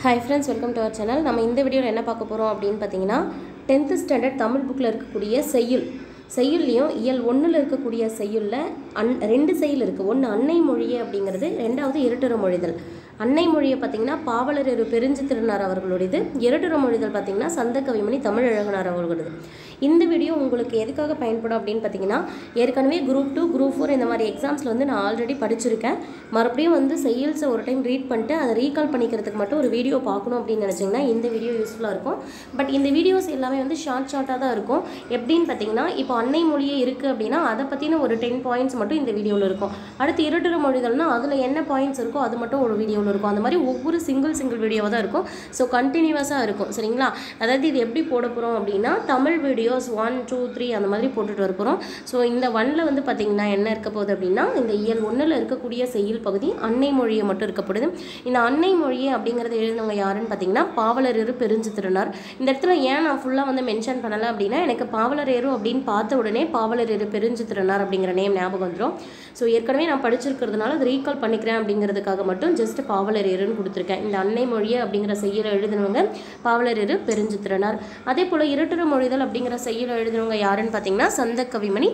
Hi friends, welcome to our channel. நம்ம இந்த வீடியோல என்ன பார்க்க போறோம் அப்படினு பாத்தீங்கன்னா 10th ஸ்டாண்டர்ட் தமிழ் புக்ல இருக்கக்கூடிய செய்யுள்லயும் இயல் 1ல இருக்கக்கூடிய செய்யுள்ல ரெண்டு செய்யுள் இருக்கு. ஒன்னு அன்னை மொழியே அப்படிங்கிறது, இரண்டாவது இரட்டுற மொழிதல். அன்னை மொழியை பார்த்தீங்கன்னா பாவலர் பெருஞ்சு திருநார் அவர்களுடையது. இரட்டுற மொழிதல் பார்த்தீங்கன்னா சந்தக்கவிமணி தமிழழகனார் அவர்களுடையது. இந்த வீடியோ உங்களுக்கு எதுக்காக பயன்படும் அப்படின்னு பார்த்தீங்கன்னா, ஏற்கனவே குரூப் 2 குரூப் 4 இந்த மாதிரி எக்ஸாம்ஸில் வந்து நான் ஆல்ரெடி படிச்சிருக்கேன். மறுபடியும் வந்து செய்யுள்ஸை ஒரு டைம் ரீட் பண்ணிட்டு அதை ரீகால் பண்ணிக்கிறதுக்கு மட்டும் ஒரு வீடியோ பார்க்கணும் அப்படின்னு நினச்சிங்கன்னா இந்த வீடியோ யூஸ்ஃபுல்லாக இருக்கும். பட் இந்த வீடியோஸ் எல்லாமே வந்து ஷார்ட்டாக தான் இருக்கும். எப்படின்னு பார்த்தீங்கன்னா, இப்போ அன்னை மொழியே இருக்குது அப்படின்னா அதை பற்றின ஒரு 10 பாயிண்ட்ஸ் மட்டும் இந்த வீடியோவில் இருக்கும். அடுத்து இரட்டுற மொழிதல்னா அதில் என்ன பாயிண்ட்ஸ் இருக்கோ அது மட்டும் ஒரு வீடியோவில் இருக்கும். அந்த மாதிரி ஒவ்வொரு சிங்கிள் வீடியோவாக தான் இருக்கும். ஸோ கண்டினியூஸாக இருக்கும். சரிங்களா? அதாவது இது எப்படி போட போகிறோம் அப்படின்னா, தமிழ் வீடியோஸ் 1, 2, 3 அந்த மாதிரி போட்டுட்டு வர போகிறோம். ஸோ இந்த 1ல் வந்து பார்த்தீங்கன்னா என்ன இருக்க போகுது அப்படின்னா, இந்த இயல் 1ல் இருக்கக்கூடிய செய்யுள் பகுதி அன்னை மொழியை மட்டும் இருக்கப்படுது. இந்த அன்னை மொழியை அப்படிங்கிறத எழுதினவங்க யாருன்னு பார்த்தீங்கன்னா பாவலர் பெருஞ்சு திருநார். இந்த இடத்துல ஏன் நான் ஃபுல்லாக வந்து மென்ஷன் பண்ணலை அப்படின்னா, எனக்கு பாவலர் அப்படின்னு பார்த்த உடனே பாவலர் பெருஞ்சு திருநார் அப்படிங்கிற நேம் ஞாபகம் வந்துடும். ஸோ ஏற்கனவே நான் படிச்சிருக்கிறதுனால அதை ரீகால் பண்ணிக்கிறேன் அப்படிங்கிறதுக்காக மட்டும் ஜஸ்ட் பாவலர் கொடுத்துருக்கேன். இந்த அன்னை மொழியை அப்படிங்கிற செய்யுளை எழுதினவங்க பாவலர் பெருஞ்சு திருநார். அதே போல் இரட்டுற மொழிதல் அப்படிங்கிற செய்யுளை எழுதினவங்க யாருன்னு பார்த்தீங்கன்னா சந்தக்கவிமணி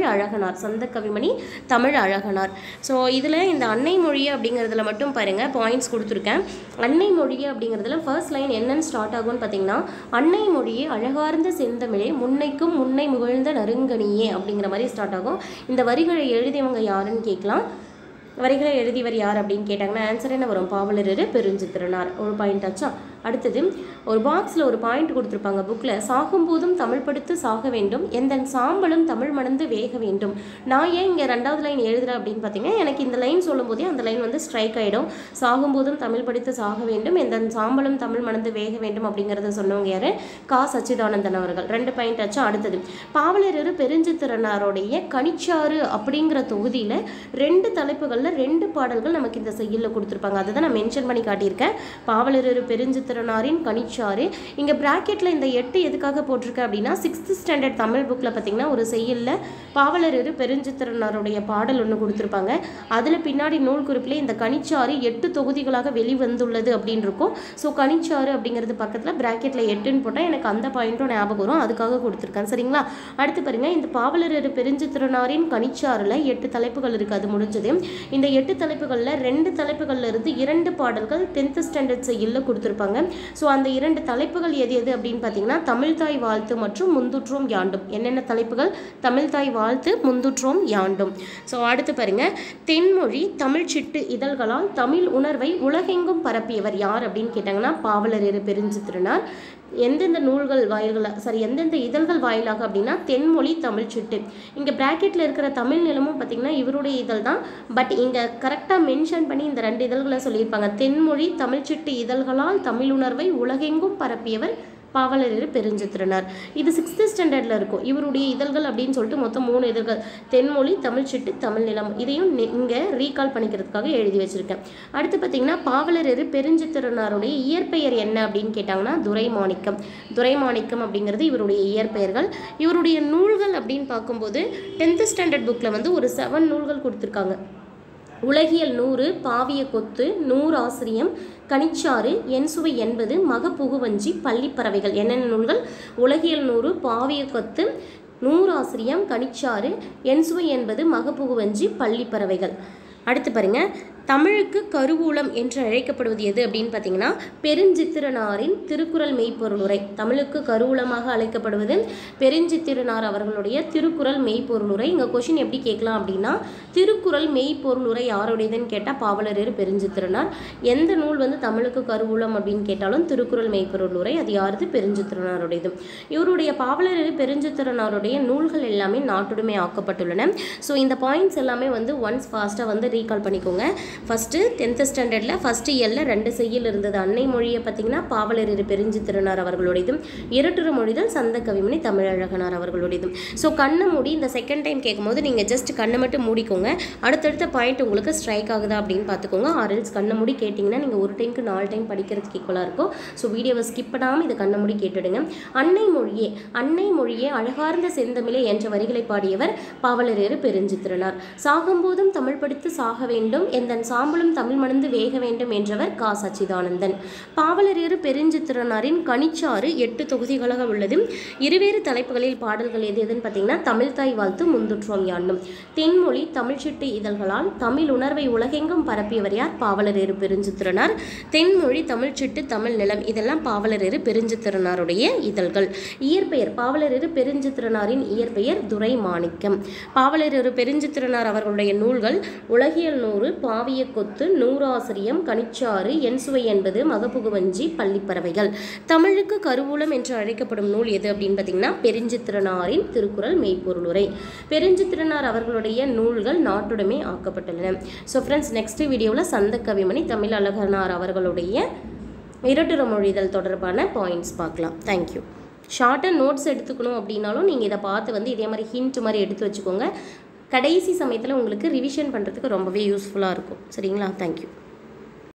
தமிழ் அழகனார். ஸோ இதில் இந்த அன்னை மொழியை அப்படிங்கிறதுல மட்டும் பாருங்கள் பாயிண்ட்ஸ் கொடுத்துருக்கேன். அன்னை மொழியை அப்படிங்கிறதுல ஃபர்ஸ்ட் லைன் என்னன்னு ஸ்டார்ட் ஆகும்னு பார்த்தீங்கன்னா, அன்னை மொழியே அழகார்ந்த செந்தமிழே முன்னைக்கும் முன்னை முகழ்ந்த நறுங்கனியே அப்படிங்கிற மாதிரி ஸ்டார்ட் ஆகும். இந்த வரிகளை எழுதியவங்க யாருன்னு கேட்கலாம். வரிகளை எழுதியவர் யார் அப்படின்னு கேட்டாங்கன்னா ஆன்சர் என்ன வரும்? பாவலர் பெருஞ்சு திருநார். ஒரு பாயிண்ட் ஆச்சா? அடுத்தது ஒரு பாக்ஸில் ஒரு பாயிண்ட் கொடுத்துருப்பாங்க புக்கில். சாகும்போதும் தமிழ் படித்து சாக வேண்டும், எந்த சாம்பலும் தமிழ் மணந்து வேக வேண்டும். நான் ஏன் இங்கே 2வது லைன் எழுதுகிறேன் அப்படின்னு பார்த்தீங்கன்னா, எனக்கு இந்த லைன் சொல்லும் போதே அந்த லைன் வந்து ஸ்ட்ரைக் ஆகிடும். சாகும்போதும் தமிழ் படித்து சாக வேண்டும், எந்த சாம்பலும் தமிழ் மணந்து வேக வேண்டும் அப்படிங்கிறத சொன்னவங்க யார்? கா சச்சிதானந்தன் அவர்கள். 2 பாயிண்ட் ஆச்சா? அடுத்தது பாவலர் பெருஞ்சு திருநாருடைய கனிச்சாறு அப்படிங்கிற தொகுதியில் 2 தலைப்புகளில் 2 பாடல்கள் நமக்கு இந்த செய்யுளில் கொடுத்துருப்பாங்க. அதை தான் நான் மென்ஷன் பண்ணி காட்டியிருக்கேன். பாவலர் பெருஞ்சு திருநாரின் கனிச்சாறு. இங்கே பிராக்கெட்டில் இந்த 8 எதுக்காக போட்டிருக்கேன் அப்படின்னா, 6th ஸ்டாண்டர்ட் தமிழ் புக்கில் பார்த்தீங்கன்னா ஒரு செய்யுளில் பாவலர் பெருஞ்சு திருநாருடைய பாடல் ஒன்று கொடுத்துருப்பாங்க. அதில் பின்னாடி நூல் குறிப்பில் இந்த கனிச்சாறு 8 தொகுதிகளாக வெளிவந்துள்ளது அப்படின்னு இருக்கும். ஸோ கனிச்சாறு அப்படிங்கிறது பக்கத்தில் பிராக்கெட்டில் 8ன்னு போட்டால் எனக்கு அந்த பாயிண்ட்டும் ஞாபகம் வரும். அதுக்காக கொடுத்துருக்கேன். சரிங்களா? அடுத்து பாருங்கள், இந்த பாவலர் பெருஞ்சு திருநாரின் கனிச்சாறில் 8 தலைப்புகள் இருக்குது. அது முடிஞ்சது. இந்த 8 தலைப்புகளில் 2 தலைப்புகளில் இருந்து 2 பாடல்கள் 10th ஸ்டாண்டர்ட் செய்யுளில் கொடுத்துருப்பாங்க. ஸோ அந்த 2 தலைப்புகள் எது அப்படின்னு பார்த்தீங்கன்னா, தமிழ்தாய் வாழ்த்து மற்றும் முந்துற்றோம் யாண்டும். என்னென்ன தலைப்புகள்? தமிழ்தாய் வாழ்த்து, முந்துற்றோம் யாண்டும். ஸோ அடுத்து பாருங்க, தென்மொழி தமிழ் சிட்டு இதழ்களால் தமிழ் உணர்வை உலகெங்கும் பரப்பியவர் யார் அப்படின்னு கேட்டாங்கன்னா பாவலர் பெருஞ்சு திருநார். எந்தெந்த நூல்கள் வாயிலாக எந்தெந்த இதழ்கள் வாயிலாக அப்படின்னா தென்மொழி தமிழ் சிட்டு. இங்கே பிராக்கெட்டில் இருக்கிற தமிழ் நிலமும் பார்த்தீங்கன்னா இவருடைய இதழ் தான். பட் இங்கே கரெக்டாக மென்ஷன் பண்ணி இந்த 2 இதழ்களை சொல்லியிருப்பாங்க. தென்மொழி தமிழ் சிட்டு இதழ்களால் தமிழ் உணர்வை உலகெங்கும் பரப்பியவர் பாவலர் பெருஞ்சு திருநார். இது 6th ஸ்டாண்டர்டில் இருக்கும். இவருடைய இதழ்கள் அப்படின்னு சொல்லிட்டு மொத்தம் 3 இதழ்கள், தென்மொழி தமிழ் சிட்டு தமிழ் நிலம். இதையும் இங்கே ரீகால் பண்ணிக்கிறதுக்காக எழுதி வச்சுருக்கேன். அடுத்து பார்த்தீங்கன்னா, பாவலர் பெருஞ்சு திருநாருடைய இயற்பெயர் என்ன அப்படின்னு கேட்டாங்கன்னா துரைமாணிக்கம் அப்படிங்கிறது இவருடைய இயற்பெயர்கள். இவருடைய நூல்கள் அப்படின்னு பார்க்கும்போது 10th ஸ்டாண்டர்ட் புக்கில் வந்து ஒரு 7 நூல்கள் கொடுத்துருக்காங்க. உலகியல் 100, பாவிய கொத்து, 100 ஆசிரியம், கனிச்சாறு, என்சுவை 80, மகப்புகுவஞ்சி, பள்ளிப்பறவைகள். என்னென்ன நூல்கள்? உலகியல் 100, பாவிய கொத்து, 100 ஆசிரியம், கனிச்சாறு, என்சுவை 80, மகப்புகுவஞ்சி, பள்ளிப்பறவைகள். அடுத்து பாருங்க, தமிழுக்கு கருவூலம் என்று அழைக்கப்படுவது எது அப்படின்னு பார்த்தீங்கன்னா பெருஞ்சித்திரனாரின் திருக்குறள் மெய்ப்பொருளுரை. தமிழுக்கு கருவூலமாக அழைக்கப்படுவது பெருஞ்சித்திரனார் அவர்களுடைய திருக்குறள் மெய்ப்பொருளுரை. இங்கே கொஷின் எப்படி கேட்கலாம் அப்படின்னா, திருக்குறள் மெய்ப்பொருளுரை யாருடையதுன்னு கேட்டால் பாவலர் பெருஞ்சித்திரனார். எந்த நூல் வந்து தமிழுக்கு கருவூலம் அப்படின்னு கேட்டாலும் திருக்குறள் மெய்ப்பொருளுரை. அது யாருது? பெருஞ்சித்திரனாருடையது. இவருடைய பாவலர் பெருஞ்சித்திரனாருடைய நூல்கள் எல்லாமே நாட்டுடைமை ஆக்கப்பட்டுள்ளன. ஸோ இந்த பாயிண்ட்ஸ் எல்லாமே வந்து ஒன்ஸ் ஃபாஸ்ட்டாக வந்து ரீகால் பண்ணிக்கோங்க. ஃபஸ்ட்டு 10th ஸ்டாண்டர்டில் ஃபஸ்ட்டு இயலில் 2 செய்யுள் இருந்தது. அன்னை மொழியை பார்த்தீங்கன்னா பாவலர் பெருஞ்சு திருநார் அவர்களுடையதும், இரட்டுற மொழிதல் சந்தக்கவிமணி தமிழழகனார் அவர்களுடையதும். ஸோ கண்ணை மூடி இந்த செகண்ட் டைம் கேட்கும்போது நீங்கள் ஜஸ்ட் கண்ணை மட்டும் மூடிக்கோங்க. அடுத்தடுத்த பாயிண்ட் உங்களுக்கு ஸ்ட்ரைக் ஆகுதா அப்படின்னு பார்த்துக்கோங்க. ஆர்எல்ஸ் கண்ணை மூடி கேட்டிங்கன்னா நீங்கள் ஒரு டைமுக்கு 4 டைம் படிக்கிறதுக்கு ஈக்குவலாக இருக்கும். ஸோ வீடியோவை ஸ்கிப் பண்ணாமல் இதை கண்ணை மூடி கேட்டுடுங்க. அன்னை மொழியே அழகார்ந்த செந்தமிழே என்ற வரிகளை பாடியவர் பாவலர் பெருஞ்சு திருநார். சாகும்போதும் தமிழ் படித்து சாக வேண்டும், எந்த சச்சிதானந்தன். சாம்பலும் தமிழ் மணந்து வேக வேண்டும் என்றவர் கா. சச்சிதானந்தன். பாவலரேறு பெருஞ்சித்திரனாரின் கனிச்சாறு 8 தொகுதிகளாக உள்ளது. இருவேறு தலைப்புகளில் பாடல்கள் எது எதுன்னு பார்த்தீங்கன்னா தமிழ்தாய் வாழ்த்து, முந்துற்றோம் யாண்டும். தென்மொழி தமிழ்ச்சிட்டு இதழ்களால் தமிழ் உணர்வை உலகெங்கும் பரப்பியவர் யார்? பாவலரேறு பெருஞ்சித்திரனார். தென்மொழி தமிழ்ச்சிட்டு தமிழ் நிலம் இதெல்லாம் பாவலரேறு பெருஞ்சித்திரனாருடைய இதழ்கள். இயற்பெயர் பாவலரேறு பெருஞ்சித்திரனாரின் இயற்பெயர் துரை மாணிக்கம். பாவலரேறு பெருஞ்சித்திரனார் அவர்களுடைய நூல்கள் உலகியல் நூறு, பாவிய கொத்து, நூறாசிரியம், கனிச்சாறு, என்சுவை என்பது, மகப்புகுவஞ்சி, பள்ளிப்பறவைகள். தமிழுக்கு கருவூலம் என்று அழைக்கப்படும் நூல் எது அப்படின்னு பார்த்தீங்கன்னா பெருஞ்சித்திரனாரின் திருக்குறள் மெய்ப்பொருளுரை. பெருஞ்சித்திரனார் அவர்களுடைய நூல்கள் நாட்டுடைமை ஆக்கப்பட்டுள்ளன. ஸோ ஃப்ரெண்ட்ஸ், நெக்ஸ்ட் வீடியோவில் சந்த கவிமணி தமிழ் அழகனார் அவர்களுடைய இரட்டுற மொழிதல் தொடர்பான பாயிண்ட்ஸ் பார்க்கலாம். தேங்க்யூ. ஷார்ட்டாக நோட்ஸ் எடுத்துக்கணும் அப்படின்னாலும் நீங்கள் இதை பார்த்து இதே மாதிரி ஹிண்ட் மாதிரி எடுத்து வச்சுக்கோங்க. கடைசி சமயத்தில் உங்களுக்கு ரிவிஷன் பண்ணுறதுக்கு ரொம்பவே யூஸ்ஃபுல்லாக இருக்கும். சரிங்களா? தேங்க்யூ.